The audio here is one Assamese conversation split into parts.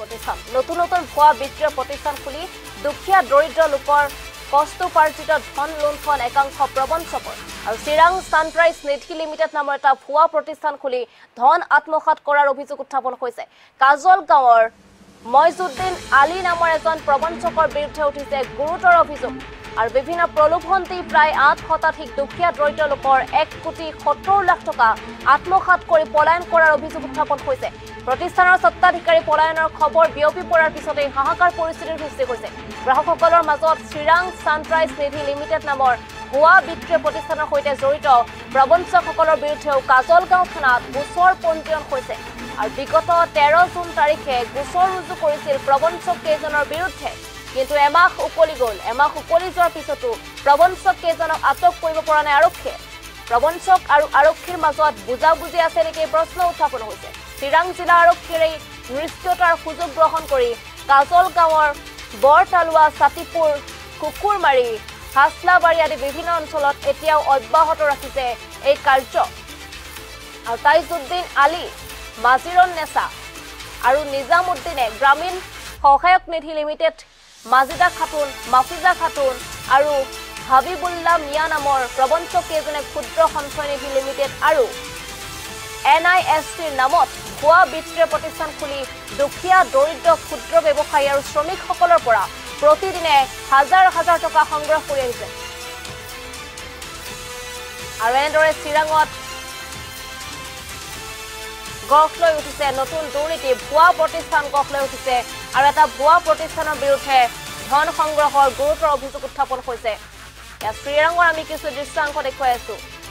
প্ৰতিষ্ঠান নতুন নতুন ভুৱা বিত্তীয় প্ৰতিষ্ঠান খুলি দুখীয়া দৰিদ্ৰ লোকৰ কষ্টপাৰ্জিত ধন লুণ্ঠন একাংশ প্ৰবঞ্চকৰ আৰু চিৰাং সানৰাইজ নিধি লিমিটেড নামৰ এটা ভুৱা প্ৰতিষ্ঠান খুলি ধন আত্মসাৎ কৰাৰ অভিযোগ উত্থাপন হৈছে কাজল গাঁৱৰ মইজুদ্দিন আলী নামৰ এজন প্ৰবঞ্চকৰ বিৰুদ্ধে উঠিছে গুৰুতৰ অভিযোগ আৰু বিভিন্ন প্ৰলোভন দি প্ৰায় 8% দুখীয়া দৰিদ্ৰ লোকৰ 1,70,00,000 টকা আত্মসাৎ কৰি পলায়ন কৰাৰ অভিযোগ উত্থাপন হৈছে প্ৰতিষ্ঠানৰ সত্তাধিকাৰী পলায়নৰ খবৰ বিয়পি পৰাৰ পিছতে হাহাকাৰ পৰিস্থিতিৰ সৃষ্টি হৈছে গ্ৰাহকসকলৰ মাজত চিৰাং সানৰাইজ নিধি লিমিটেড নামৰ ভুৱা বিত্তীয় প্ৰতিষ্ঠানৰ সৈতে জড়িত প্ৰবঞ্চকসকলৰ বিৰুদ্ধেও কাজলগাঁও থানাত গোচৰ পঞ্জীয়ন হৈছে আৰু বিগত 13 জুন তাৰিখে গোচৰ ৰুজু কৰিছিল প্ৰবঞ্চক কেইজনৰ বিৰুদ্ধে কিন্তু এমাহ উকলি যোৱাৰ পিছতো প্ৰবঞ্চক কেইজনক আটক কৰিব পৰা নাই আৰক্ষীয়ে প্ৰবঞ্চক আৰু আৰক্ষীৰ মাজত বুজাবুজি আছে নেকি প্ৰশ্ন উত্থাপন হৈছে চিৰাং জিলা আৰক্ষীৰ এই নিষ্ক্ৰিয়তাৰ সুযোগ গ্ৰহণ কৰি কাজল গাঁৱৰ বৰতালুৱা ছাতিপুৰ কুকুৰমাৰী হাছলাবাৰী আদি বিভিন্ন অঞ্চলত এতিয়াও অব্যাহত ৰাখিছে এই কাৰ্য আৰু তাইজুদ্দিন আলী মাজিৰুন নেছা আৰু নিজামুদ্দিনে গ্ৰামীণ সহায়ক নিধি লিমিটেড মাজিদা খাতুন মাফিজা খাতুন আৰু হাবিবুল্লাহ মিয়া নামৰ প্ৰবঞ্চক কেইজনে ক্ষুদ্ৰ সঞ্চয় নিধি লিমিটেড আৰু NISTৰ নামত ভুৱা বিত্তীয় প্ৰতিষ্ঠান খুলি দুখীয়া দৰিদ্ৰ ক্ষুদ্ৰ ব্যৱসায়ী আৰু শ্ৰমিকসকলৰ পৰা প্ৰতিদিনে হাজাৰ হাজাৰ টকা সংগ্ৰহ কৰি আহিছে আৰু এনেদৰে চিৰাঙত গঢ় লৈ উঠিছে নতুন দুৰ্নীতি ভুৱা প্ৰতিষ্ঠান গঢ় লৈ উঠিছে আৰু এটা ভুৱা প্ৰতিষ্ঠানৰ বিৰুদ্ধে ধন সংগ্ৰহৰ গুৰুতৰ অভিযোগ উত্থাপন হৈছে চিৰাঙৰ আমি কিছু দৃশ্যাংশ দেখুৱাই আছো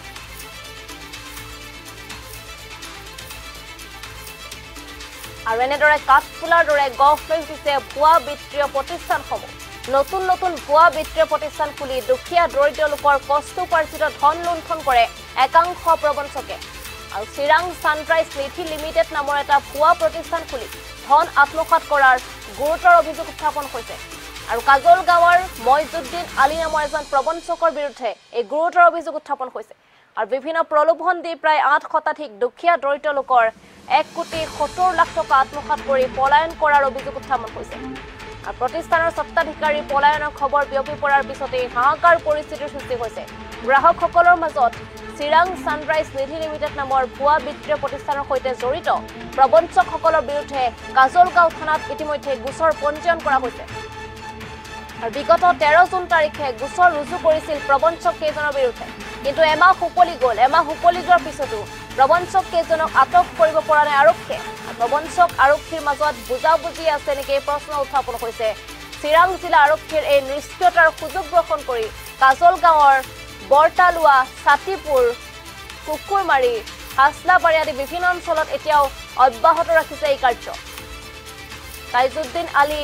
আৰু এনেদৰে কাঠফুলাৰ দৰে গঢ় লৈ উঠিছে ভুৱা বিত্তীয় প্ৰতিষ্ঠানসমূহ নতুন নতুন ভুৱা বিত্তীয় প্ৰতিষ্ঠান খুলি দুখীয়া দৰিদ্ৰ লোকৰ কষ্টপাৰ্জিত ধন লুণ্ঠন কৰে একাংশ প্ৰবঞ্চকে আৰু চিৰাং সানৰাইজ নিধি লিমিটেড নামৰ এটা ভুৱা প্ৰতিষ্ঠান খুলি ধন আত্মসাৎ কৰাৰ গুৰুতৰ অভিযোগ উত্থাপন হৈছে আৰু কাজল গাঁৱৰ মইজুদ্দিন আলী নামৰ এজন প্ৰবঞ্চকৰ বিৰুদ্ধে এই গুৰুতৰ অভিযোগ উত্থাপন হৈছে আৰু বিভিন্ন প্ৰলোভন দি প্ৰায় 8% দুখীয়া দৰিদ্ৰ লোকৰ 1,70,00,000 টকা আত্মসাৎ কৰি পলায়ন কৰাৰ অভিযোগ উত্থাপন হৈছে আৰু প্ৰতিষ্ঠানৰ সত্তাধিকাৰী পলায়নৰ খবৰ বিয়পি পৰাৰ পিছতে হাহাকাৰ পৰিস্থিতিৰ সৃষ্টি হৈছে গ্ৰাহকসকলৰ মাজত চিৰাং সানৰাইজ নিধি লিমিটেড নামৰ ভুৱা বিত্তীয় প্ৰতিষ্ঠানৰ সৈতে জড়িত প্ৰবঞ্চকসকলৰ বিৰুদ্ধে কাজলগাঁও থানাত ইতিমধ্যে গোচৰ পঞ্জীয়ন কৰা হৈছে আৰু বিগত 13 জুন তাৰিখে গোচৰ ৰুজু কৰিছিল প্ৰবঞ্চক কেইজনৰ বিৰুদ্ধে কিন্তু এমাহ উকলি যোৱাৰ পিছতো প্ৰবঞ্চক কেইজনক আটক কৰিব পৰা নাই আৰক্ষীয়ে প্ৰবঞ্চক আৰক্ষীৰ মাজত বুজাবুজি আছে নেকি প্ৰশ্ন উত্থাপন হৈছে চিৰাং জিলা আৰক্ষীৰ এই নিষ্ক্ৰিয়তাৰ সুযোগ গ্ৰহণ কৰি কাজল গাঁৱৰ বৰতালুৱা ছাতিপুৰ কুকুৰমাৰী হাছলাবাৰী আদি বিভিন্ন অঞ্চলত এতিয়াও অব্যাহত ৰাখিছে এই কাৰ্য তাইজুদ্দিন আলী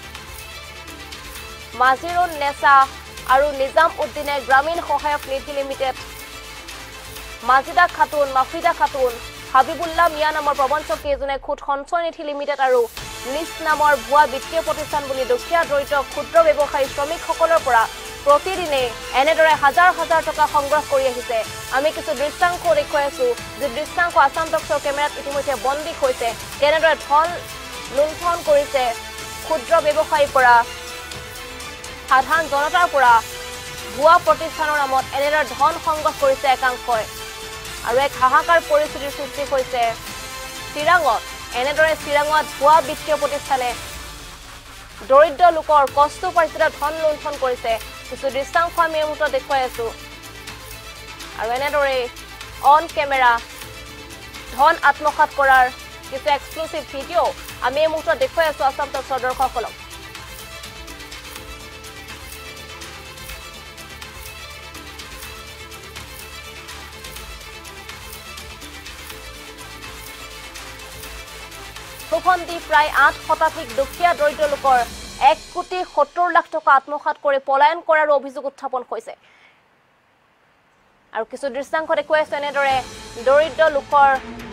মাজিৰুন নেছা আৰু নিজামউদ্দিনে গ্ৰামীণ সহায়ক নিধি লিমিটেড মাজিদা খাতুন মাফিদা খাতুন হাবিবুল্লাহ মিয়া নামৰ প্ৰবঞ্চক কেইজনে খুদ সঞ্চয় নিধি লিমিটেড আৰু লিষ্ট নামৰ ভুৱা বিত্তীয় প্ৰতিষ্ঠান বুলি দুখীয়া দৰিদ্ৰ ক্ষুদ্ৰ ব্যৱসায়ী শ্ৰমিকসকলৰ পৰা প্ৰতিদিনে এনেদৰে হাজাৰ হাজাৰ টকা সংগ্ৰহ কৰি আহিছে আমি কিছু দৃশ্যাংশ দেখুৱাই আছো যে দৃশ্যাংশ আসাম টক্সৰ কেমেৰাত ইতিমধ্যে বন্দী হৈছে কেনেদৰে ধন লুণ্ঠন কৰিছে ক্ষুদ্ৰ ব্যৱসায়ীৰ পৰা সাধাৰণ জনতাৰ পৰা ভুৱা প্ৰতিষ্ঠানৰ নামত এনেদৰে ধন সংগ্ৰহ কৰিছে একাংশই আৰু এক হাহাকাৰ পৰিস্থিতিৰ সৃষ্টি হৈছে চিৰাঙত এনেদৰে চিৰাঙত ভুৱা বিত্তীয় প্ৰতিষ্ঠানে দৰিদ্ৰ লোকৰ কষ্টপাৰ্জিত ধন লুণ্ঠন কৰিছে কিছু দৃশ্যাংশ আমি এই মুহূৰ্তত দেখুৱাই আছো আৰু এনেদৰে অন কেমেৰা ধন আত্মসাৎ কৰাৰ কিছু এক্সক্লুসিভ ভিডিঅ' আমি এই মুহূৰ্তত দেখুৱাই আছো আসাম টক্সৰ দৰ্শকসকলক প্ৰলোভন প্ৰায় 8% দুখীয়া দৰিদ্ৰ লোকৰ 1,70,00,000 টকা আত্মসাৎ কৰি পলায়ন কৰাৰ অভিযোগ উত্থাপন হৈছে আৰু কিছু দৃশ্যাংশ দেখুৱাইছে এনেদৰে দৰিদ্ৰ লোকৰ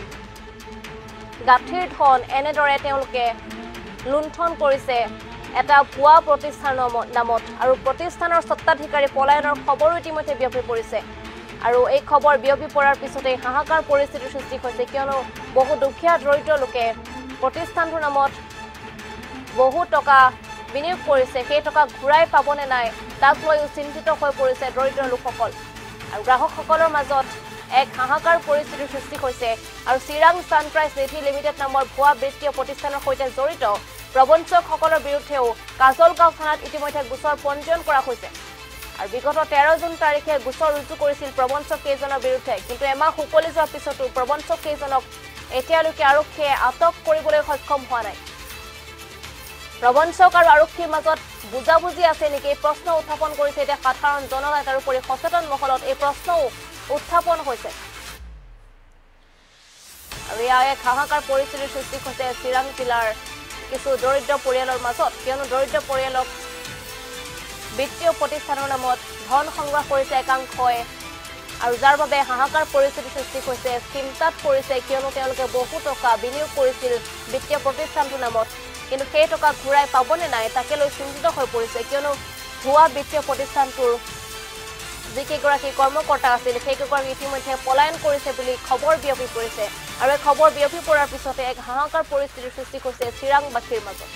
গাঁঠিৰ ধন এনেদৰে তেওঁলোকে লুণ্ঠন কৰিছে এটা ভুৱা প্ৰতিষ্ঠানৰ নামত আৰু প্ৰতিষ্ঠানৰ সত্তাধিকাৰী পলায়নৰ খবৰো ইতিমধ্যে বিয়পি পৰিছে আৰু এই খবৰ বিয়পি পৰাৰ পিছতে হাহাকাৰ পৰিস্থিতিৰ সৃষ্টি হৈছে কিয়নো বহু দুখীয়া দৰিদ্ৰ লোকে প্ৰতিষ্ঠানটোৰ নামত বহু টকা বিনিয়োগ কৰিছে সেই টকা ঘূৰাই পাবনে নাই তাক লৈও চিন্তিত হৈ পৰিছে দৰিদ্ৰ লোকসকল আৰু গ্ৰাহকসকলৰ মাজত এক হাহাকাৰ পৰিস্থিতিৰ সৃষ্টি হৈছে আৰু চিৰাং ছানৰাইজ নিধি লিমিটেড নামৰ ভুৱা বিত্তীয় প্ৰতিষ্ঠানৰ সৈতে জড়িত প্ৰবঞ্চকসকলৰ বিৰুদ্ধেও কাজলগাঁও থানাত ইতিমধ্যে গোচৰ পঞ্জীয়ন কৰা হৈছে আৰু বিগত 13 জুন তাৰিখে গোচৰ ৰুজু কৰিছিল প্ৰবঞ্চক কেইজনৰ বিৰুদ্ধে কিন্তু এমাহ উকলি যোৱাৰ পিছতো প্ৰবঞ্চক কেইজনক এতিয়ালৈকে আৰক্ষীয়ে আটক কৰিবলৈ সক্ষম হোৱা নাই প্ৰবঞ্চক আৰু আৰক্ষীৰ মাজত বুজাবুজি আছে নেকি এই প্ৰশ্ন উত্থাপন কৰিছে এতিয়া সাধাৰণ জনতা তাৰোপৰি সচেতন মহলত এই প্ৰশ্নও উত্থাপন হৈছে আৰু এয়া এক হাহাকাৰ পৰিস্থিতিৰ সৃষ্টি হৈছে চিৰাং জিলাৰ কিছু দৰিদ্ৰ পৰিয়ালৰ মাজত কিয়নো দৰিদ্ৰ পৰিয়ালক বিত্তীয় প্ৰতিষ্ঠানৰ নামত ধন সংগ্ৰহ কৰিছে একাংশই আৰু যাৰ বাবে হাহাকাৰ পৰিস্থিতিৰ সৃষ্টি হৈছে চিন্তাত পৰিছে কিয়নো তেওঁলোকে বহু টকা বিনিয়োগ কৰিছিল বিত্তীয় প্ৰতিষ্ঠানটোৰ নামত কিন্তু সেই টকা ঘূৰাই পাবনে নাই তাকে লৈ চিন্তিত হৈ পৰিছে কিয়নো ভুৱা বিত্তীয় প্ৰতিষ্ঠানটোৰ যিকেইগৰাকী কৰ্মকৰ্তা আছিল সেইকেইগৰাকী ইতিমধ্যে পলায়ন কৰিছে বুলি খবৰ বিয়পি পৰিছে আৰু এই খবৰ বিয়পি পৰাৰ পিছতে এক হাহাকাৰ পৰিস্থিতিৰ সৃষ্টি হৈছে চিৰাংবাসীৰ মাজত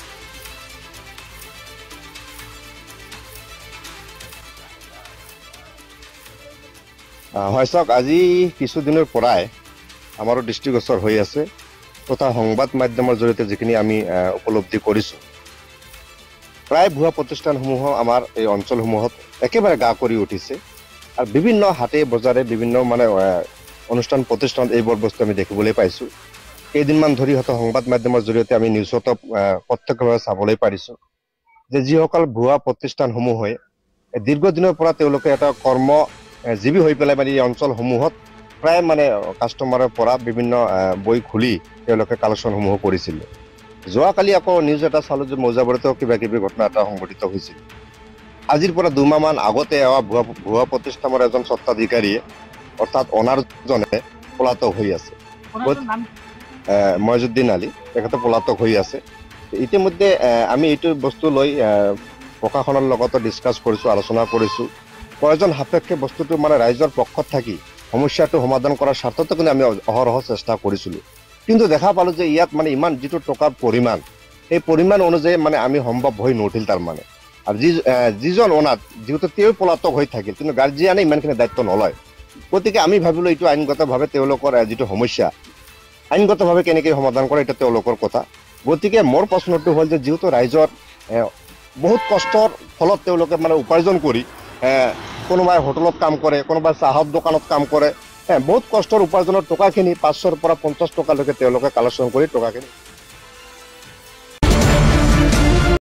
হয় চাওক আজি কিছুদিনৰ পৰাই আমাৰো দৃষ্টিগোচৰ হৈ আছে তথা সংবাদ মাধ্যমৰ জৰিয়তে যিখিনি আমি উপলব্ধি কৰিছোঁ প্ৰায় ভুৱা প্ৰতিষ্ঠানসমূহ আমাৰ এই অঞ্চলসমূহত একেবাৰে গা কৰি উঠিছে আৰু বিভিন্ন হাটে বজাৰে বিভিন্ন মানে অনুষ্ঠান প্ৰতিষ্ঠান এইবোৰ বস্তু আমি দেখিবলৈ পাইছোঁ কেইদিনমান ধৰি হয়তো সংবাদ মাধ্যমৰ জৰিয়তে আমি নিউজত প্ৰত্যক্ষভাৱে চাবলৈ পাৰিছোঁ যে যিসকল ভুৱা প্ৰতিষ্ঠানসমূহে দীৰ্ঘদিনৰ পৰা তেওঁলোকে এটা কৰ্মজীৱী হৈ পেলাই মানে এই অঞ্চলসমূহত প্ৰায় মানে কাষ্টমাৰৰ পৰা বিভিন্ন বই খুলি তেওঁলোকে কালেকশ্যনসমূহ কৰিছিল যোৱাকালি আকৌ নিউজ এটা চালোঁ যে মৌজাবাৰীতো কিবা কিবি ঘটনা এটা সংঘটিত হৈছিল আজিৰ পৰা 2 মাহমান আগতে ভুৱা প্ৰতিষ্ঠানৰ এজন স্বত্বাধিকাৰীয়ে অৰ্থাৎ অনাৰজনে পলাতক হৈ আছে মইজুদ্দিন আলী তেখেতে পলাতক হৈ আছে ইতিমধ্যে আমি এইটো বস্তু লৈ প্ৰশাসনৰ লগতো ডিছকাছ কৰিছোঁ আলোচনা কৰিছোঁ প্ৰয়োজন সাপেক্ষে বস্তুটো মানে ৰাইজৰ পক্ষত থাকি সমস্যাটো সমাধান কৰাৰ স্বাৰ্থতে কিন্তু আমি অহৰহ চেষ্টা কৰিছিলোঁ কিন্তু দেখা পালোঁ যে ইয়াত মানে ইমান যিটো টকাৰ পৰিমাণ সেই পৰিমাণ অনুযায়ী মানে আমি সম্ভৱ হৈ নুঠিল তাৰমানে আৰু যিজন অনাথ যিহেতু তেওঁ পলাতক হৈ থাকিল কিন্তু গাৰ্জিয়ানে ইমানখিনি দায়িত্ব নলয় গতিকে আমি ভাবিলোঁ এইটো আইনগতভাৱে তেওঁলোকৰ যিটো সমস্যা আইনগতভাৱে কেনেকৈ সমাধান কৰে এটা তেওঁলোকৰ কথা গতিকে মোৰ প্ৰশ্নটো হ'ল যে যিহেতু ৰাইজৰ বহুত কষ্টৰ ফলত তেওঁলোকে মানে উপাৰ্জন কৰি কোনোবাই হোটেলত কাম কৰে কোনোবাই চাহৰ দোকানত কাম কৰে বহুত কষ্টৰ উপাৰ্জনৰ টকাখিনি 500ৰ পৰা 50 টকালৈকে তেওঁলোকে কালেকশ্যন কৰি টকাখিনি